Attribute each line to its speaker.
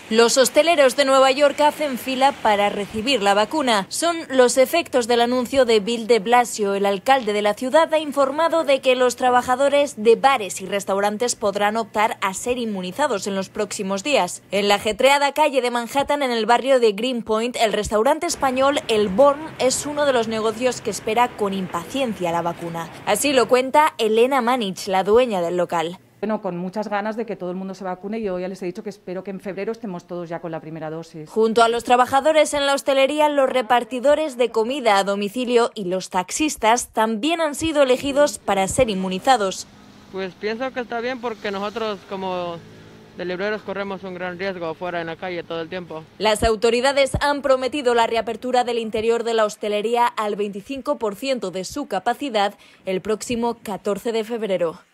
Speaker 1: Los hosteleros de Nueva York hacen fila para recibir la vacuna. Son los efectos del anuncio de Bill de Blasio. El alcalde de la ciudad ha informado de que los trabajadores de bares y restaurantes podrán optar a ser inmunizados en los próximos días. En la ajetreada calle de Manhattan, en el barrio de Greenpoint, el restaurante español El Born es uno de los negocios que espera con impaciencia la vacuna. Así lo cuenta Elena Manich, la dueña del local.
Speaker 2: Bueno, con muchas ganas de que todo el mundo se vacune. Yo ya les he dicho que espero que en febrero estemos todos ya con la primera dosis.
Speaker 1: Junto a los trabajadores en la hostelería, los repartidores de comida a domicilio y los taxistas también han sido elegidos para ser inmunizados.
Speaker 3: Pues pienso que está bien porque nosotros como delibereros corremos un gran riesgo afuera en la calle todo el tiempo.
Speaker 1: Las autoridades han prometido la reapertura del interior de la hostelería al 25% de su capacidad el próximo 14 de febrero.